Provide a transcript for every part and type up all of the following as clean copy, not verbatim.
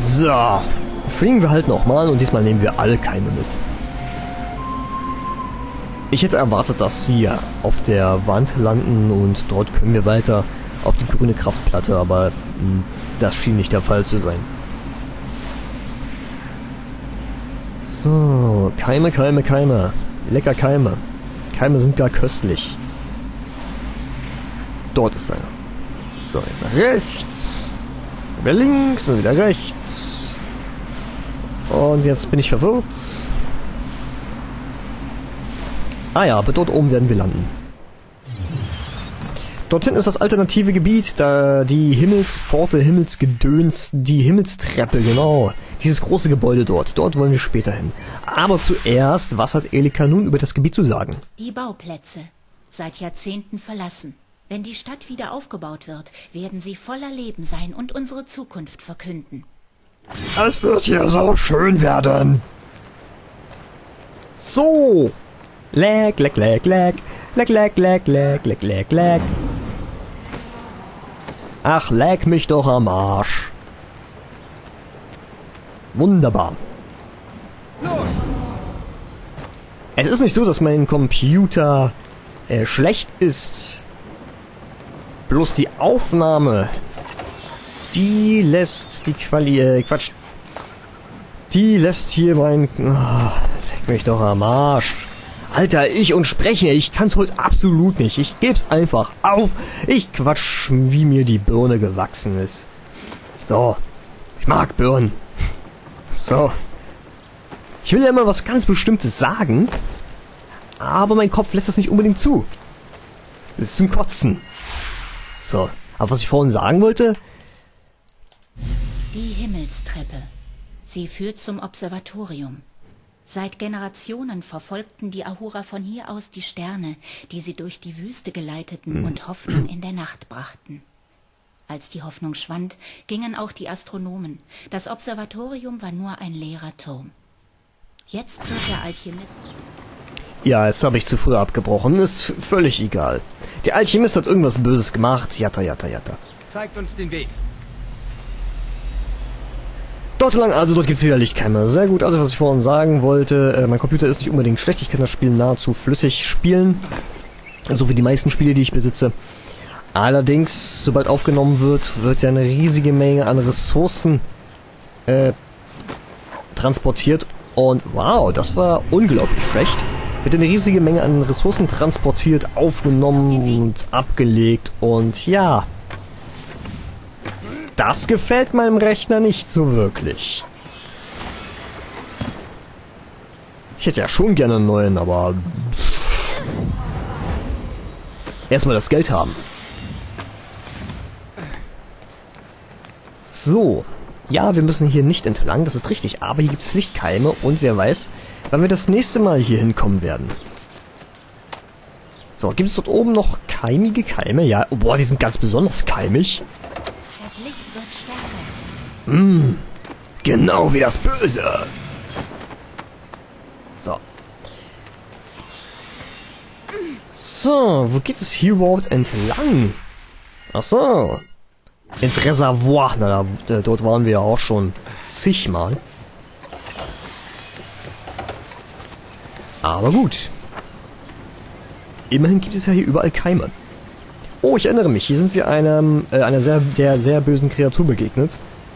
So. Fliegen wir halt nochmal und diesmal nehmen wir alle Keime mit. Ich hätte erwartet, dass sie auf der Wand landen und dort können wir weiter auf die grüne Kraftplatte, aber das schien nicht der Fall zu sein. So, Keime, Keime, Keime. Lecker Keime. Keime sind gar köstlich. Dort ist einer. So, ist er rechts. Wieder links und wieder rechts. Und jetzt bin ich verwirrt. Ah ja, aber dort oben werden wir landen. Dorthin ist das alternative Gebiet, da die Himmelspforte, Himmelsgedöns, die Himmelstreppe, genau. Dieses große Gebäude dort. Dort wollen wir später hin. Aber zuerst, was hat Elika nun über das Gebiet zu sagen? Die Bauplätze. Seit Jahrzehnten verlassen. Wenn die Stadt wieder aufgebaut wird, werden sie voller Leben sein und unsere Zukunft verkünden. Es wird hier so schön werden. So. Lag, lag, lag, lag. Lag, lag, lag, lag, lag, lag, lag. Ach, lag mich doch am Arsch. Wunderbar. Los. Es ist nicht so, dass mein Computer schlecht ist. Bloß die Aufnahme, die lässt die Quatsch. Die lässt hier mein... leck mich doch am Arsch. Alter, ich und sprechen, ich kann's heute absolut nicht. Ich geb's einfach auf. Ich quatsch, wie mir die Birne gewachsen ist. So. Ich mag Birnen. So. Ich will ja immer was ganz Bestimmtes sagen, aber mein Kopf lässt das nicht unbedingt zu. Das ist zum Kotzen. So. Aber was ich vorhin sagen wollte... Die Himmelstreppe. Sie führt zum Observatorium. Seit Generationen verfolgten die Ahura von hier aus die Sterne, die sie durch die Wüste geleiteten und Hoffnung in der Nacht brachten. Als die Hoffnung schwand, gingen auch die Astronomen. Das Observatorium war nur ein leerer Turm. Jetzt wird der Alchemist... Ja, jetzt habe ich zu früh abgebrochen. Ist völlig egal. Der Alchemist hat irgendwas Böses gemacht. Jatta, jatta, jatta. Zeigt uns den Weg. Dort lang, also dort gibt es wieder Lichtkeime. Sehr gut, also was ich vorhin sagen wollte, mein Computer ist nicht unbedingt schlecht. Ich kann das Spiel nahezu flüssig spielen. So wie die meisten Spiele, die ich besitze. Allerdings, sobald aufgenommen wird, wird ja eine riesige Menge an Ressourcen transportiert. Und wow, das war unglaublich schlecht. Wird eine riesige Menge an Ressourcen transportiert, aufgenommen und abgelegt. Und ja, das gefällt meinem Rechner nicht so wirklich. Ich hätte ja schon gerne einen neuen, aber erstmal das Geld haben. So. Ja, wir müssen hier nicht entlang, das ist richtig, aber hier gibt es Lichtkeime und wer weiß, wann wir das nächste Mal hier hinkommen werden. So, gibt es dort oben noch keimige Keime? Ja, oh, boah, die sind ganz besonders keimig. Das Licht wird stärker. Genau wie das Böse. So. So, wo geht es hier überhaupt entlang? Ach so. Ins Reservoir. Na, dort waren wir ja auch schon zigmal. Aber gut. Immerhin gibt es ja hier überall Keime. Oh, ich erinnere mich. Hier sind wir einer sehr, sehr, sehr bösen Kreatur begegnet.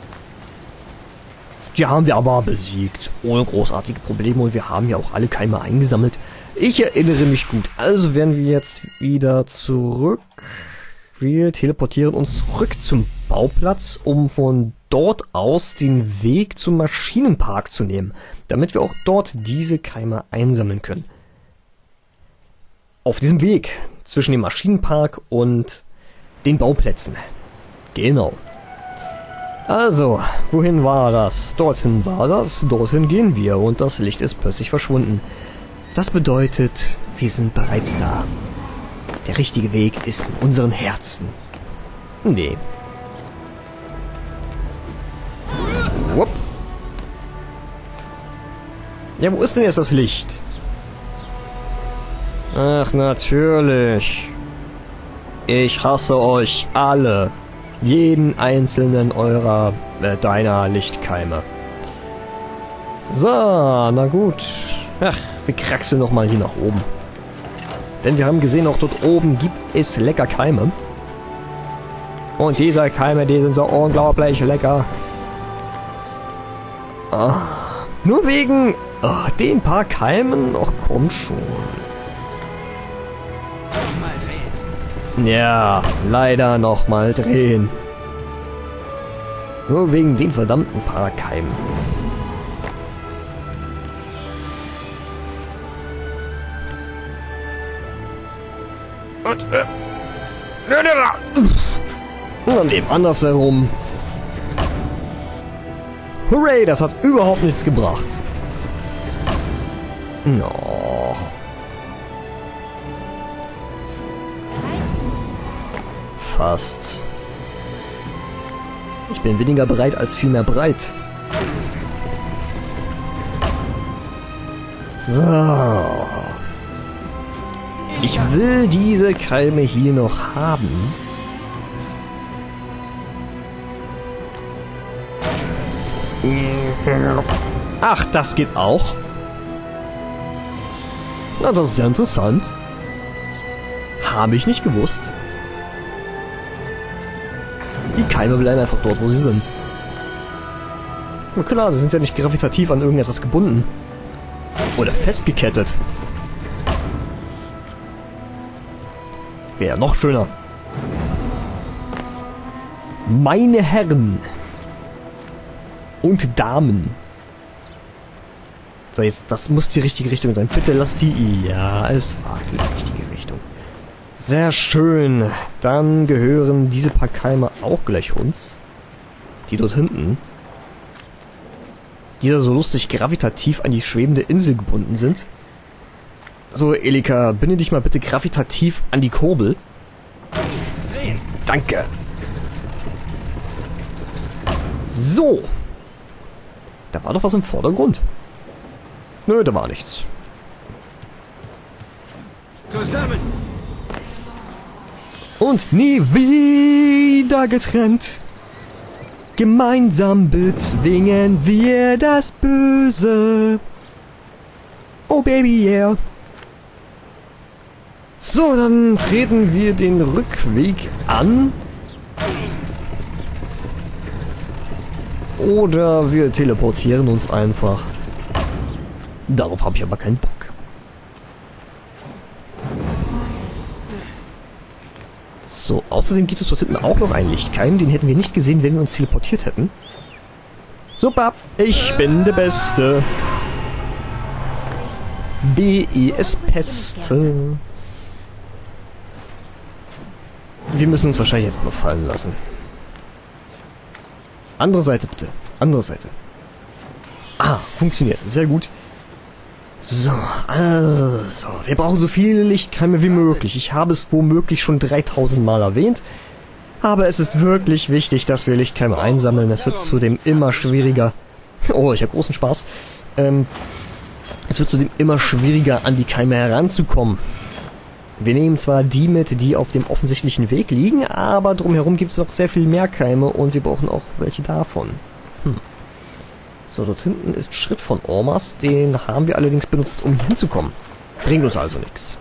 Die haben wir aber besiegt. Ohne großartige Probleme. Und wir haben ja auch alle Keime eingesammelt. Ich erinnere mich gut. Also werden wir jetzt wieder zurück. Wir teleportieren uns zurück zum Bauplatz, um von dort aus den Weg zum Maschinenpark zu nehmen, damit wir auch dort diese Keime einsammeln können. Auf diesem Weg zwischen dem Maschinenpark und den Bauplätzen. Genau. Also, wohin war das? Dorthin war das, dorthin gehen wir und das Licht ist plötzlich verschwunden. Das bedeutet, wir sind bereits da. Der richtige Weg ist in unseren Herzen. Nee. Wupp. Ja, wo ist denn jetzt das Licht? Ach, natürlich. Ich hasse euch alle. Jeden einzelnen deiner Lichtkeime. So, na gut. Ach, wir kraxeln nochmal hier nach oben. Denn wir haben gesehen, auch dort oben gibt es lecker Keime. Und diese Keime, die sind so unglaublich lecker. Oh, nur wegen den paar Keimen? Ach komm schon. Ja, leider nochmal drehen. Nur wegen den verdammten paar Keimen. Und dann eben andersherum. Hooray, das hat überhaupt nichts gebracht. Noch. Fast. Ich bin weniger bereit als vielmehr breit. So. Ich will diese Keime hier noch haben. Ach, das geht auch. Na, das ist ja interessant. Habe ich nicht gewusst. Die Keime bleiben einfach dort, wo sie sind. Na klar, sie sind ja nicht gravitativ an irgendetwas gebunden. Oder festgekettet. Wäre noch schöner. Meine Herren und Damen. So, jetzt, das muss die richtige Richtung sein. Bitte lass die... Ja, es war die richtige Richtung. Sehr schön. Dann gehören diese paar Keime auch gleich uns. Die dort hinten. Die da so lustig gravitativ an die schwebende Insel gebunden sind. So, Elika, binde dich mal bitte gravitativ an die Kurbel. Danke. So. Da war doch was im Vordergrund. Nö, da war nichts. Zusammen! Und nie wieder getrennt. Gemeinsam bezwingen wir das Böse. Oh Baby, yeah. So, dann treten wir den Rückweg an. Oder wir teleportieren uns einfach. Darauf habe ich aber keinen Bock. So, außerdem gibt es dort hinten auch noch einen Lichtkeim. Den hätten wir nicht gesehen, wenn wir uns teleportiert hätten. Super, ich bin der Beste. B.E.S. Peste. Wir müssen uns wahrscheinlich einfach nur fallen lassen. Andere Seite bitte. Andere Seite. Ah, funktioniert. Sehr gut. So, also, wir brauchen so viele Lichtkeime wie möglich. Ich habe es womöglich schon 3000 Mal erwähnt. Aber es ist wirklich wichtig, dass wir Lichtkeime einsammeln. Es wird zudem immer schwieriger. Oh, ich habe großen Spaß. Es wird zudem immer schwieriger, an die Keime heranzukommen. Wir nehmen zwar die mit, die auf dem offensichtlichen Weg liegen, aber drumherum gibt es noch sehr viel mehr Keime und wir brauchen auch welche davon. So, dort hinten ist Schritt von Ormas, den haben wir allerdings benutzt, um hinzukommen. Bringt uns also nichts.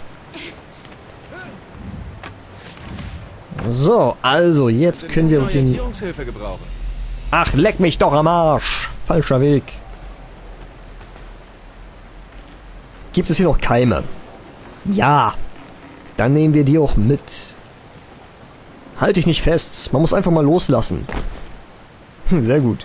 So, also jetzt können wir den... Ach, leck mich doch am Arsch! Falscher Weg. Gibt es hier noch Keime? Ja. Dann nehmen wir die auch mit. Halt dich nicht fest. Man muss einfach mal loslassen. Sehr gut.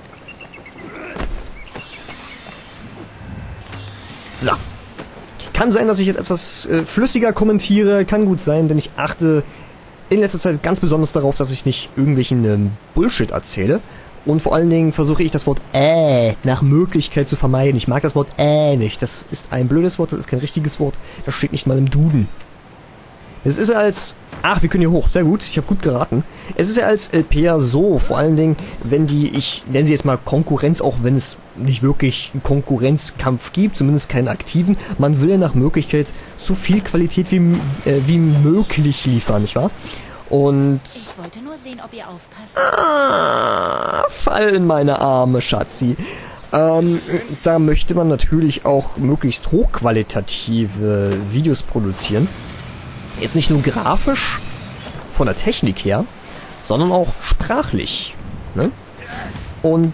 So. Kann sein, dass ich jetzt etwas flüssiger kommentiere. Kann gut sein, denn ich achte in letzter Zeit ganz besonders darauf, dass ich nicht irgendwelchen Bullshit erzähle. Und vor allen Dingen versuche ich das Wort nach Möglichkeit zu vermeiden. Ich mag das Wort nicht. Das ist ein blödes Wort, das ist kein richtiges Wort. Das steht nicht mal im Duden. Es ist ja als... Ach, wir können hier hoch. Sehr gut. Ich habe gut geraten. Es ist ja als LPer so, vor allen Dingen, wenn ich nenne sie jetzt mal Konkurrenz, auch wenn es nicht wirklich einen Konkurrenzkampf gibt, zumindest keinen aktiven. Man will ja nach Möglichkeit so viel Qualität wie möglich liefern, nicht wahr? Und... Ich wollte nur sehen, ob ihr aufpasst. Fall in meine Arme, Schatzi. Da möchte man natürlich auch möglichst hochqualitative Videos produzieren. Ist nicht nur grafisch, von der Technik her, sondern auch sprachlich. Ne? Und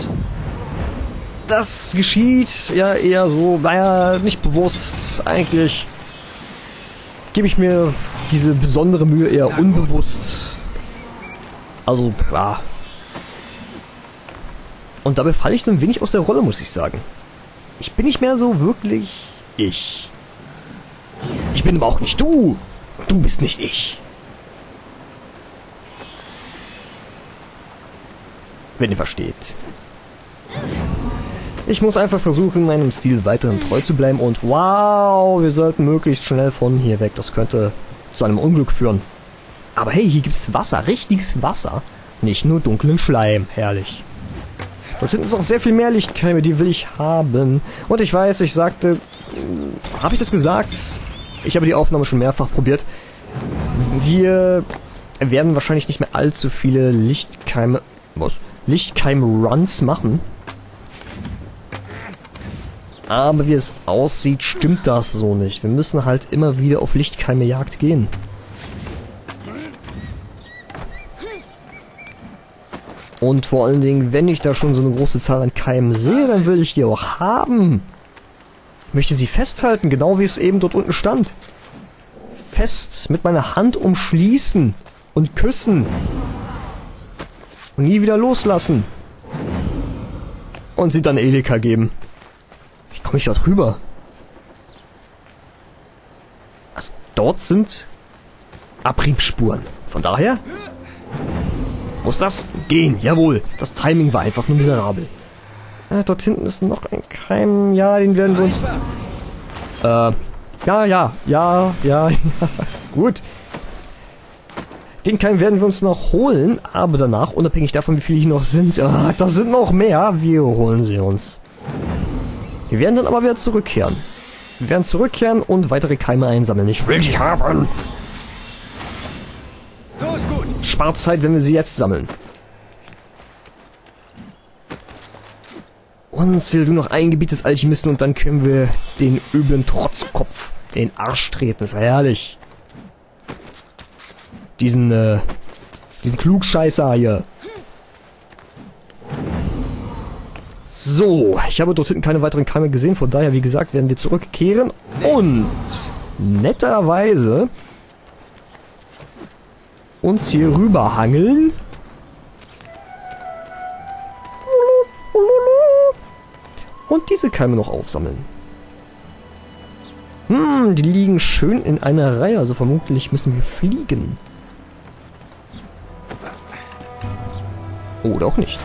das geschieht ja eher so, naja, nicht bewusst. Eigentlich gebe ich mir diese besondere Mühe eher unbewusst. Also, ja. Und dabei falle ich so ein wenig aus der Rolle, muss ich sagen. Ich bin nicht mehr so wirklich ich. Ich bin aber auch nicht du. Du bist nicht ich. Wenn ihr versteht. Ich muss einfach versuchen, meinem Stil weiterhin treu zu bleiben und wow, wir sollten möglichst schnell von hier weg. Das könnte zu einem Unglück führen. Aber hey, hier gibt es Wasser, richtiges Wasser. Nicht nur dunklen Schleim, herrlich. Dort sind noch sehr viel mehr Lichtkeime, die will ich haben. Und ich weiß, ich sagte... Habe ich das gesagt? Ich habe die Aufnahme schon mehrfach probiert. Wir werden wahrscheinlich nicht mehr allzu viele Lichtkeime... Was? Lichtkeim-Runs machen. Aber wie es aussieht, stimmt das so nicht. Wir müssen halt immer wieder auf Lichtkeime-Jagd gehen. Und vor allen Dingen, wenn ich da schon so eine große Zahl an Keimen sehe, dann will ich die auch haben. Ich möchte sie festhalten, genau wie es eben dort unten stand. Fest mit meiner Hand umschließen und küssen. Und nie wieder loslassen. Und sie dann Elika geben. Wie komme ich dort rüber? Also, dort sind Abriebsspuren. Von daher muss das gehen. Jawohl. Das Timing war einfach nur miserabel. Dort hinten ist noch ein Keim. Ja, den werden wir uns... Ja. Gut. Den Keim werden wir uns noch holen, aber danach, unabhängig davon, wie viele hier noch sind, da sind noch mehr, wir holen sie uns. Wir werden dann aber wieder zurückkehren. Wir werden zurückkehren und weitere Keime einsammeln. Ich will sie haben! So ist gut. Spart Zeit, wenn wir sie jetzt sammeln. Uns will nur noch ein Gebiet des Alchemisten und dann können wir den üblen Trotzkopf in den Arsch treten. Das ist herrlich. Diesen Klugscheißer hier. So, ich habe dort hinten keine weiteren Keime gesehen, von daher, wie gesagt, werden wir zurückkehren und netterweise uns hier rüber hangeln. Und diese Keime noch aufsammeln. Die liegen schön in einer Reihe, also vermutlich müssen wir fliegen. Oder auch nicht.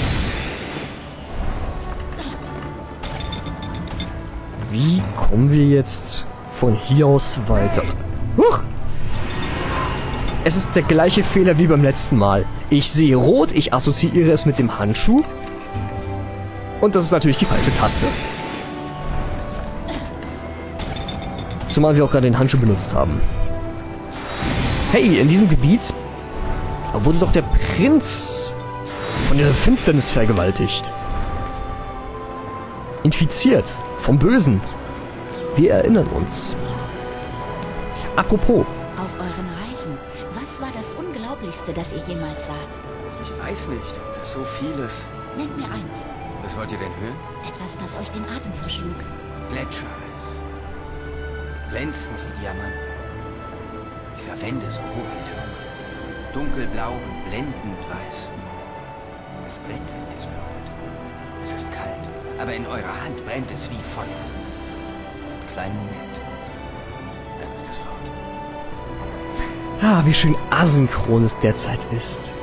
Wie kommen wir jetzt von hier aus weiter? Huch! Es ist der gleiche Fehler wie beim letzten Mal. Ich sehe rot, ich assoziiere es mit dem Handschuh. Und das ist natürlich die falsche Taste. Zumal wir auch gerade den Handschuh benutzt haben. Hey, in diesem Gebiet wurde doch der Prinz von der Finsternis vergewaltigt. Infiziert. Vom Bösen. Wir erinnern uns. Apropos. Auf euren Reisen, was war das Unglaublichste, das ihr jemals saht? Ich weiß nicht. So vieles. Nennt mir eins. Was wollt ihr denn hören? Etwas, das euch den Atem verschlug. Gletschereis. Glänzend wie Diamanten. Ich sah Wände so hoch wie Türme. Dunkelblau und blendend weiß. Es brennt, wenn ihr es berührt. Es ist kalt, aber in eurer Hand brennt es wie Feuer. Einen kleinen Moment. Dann ist es fort. Wie schön asynchron es derzeit ist.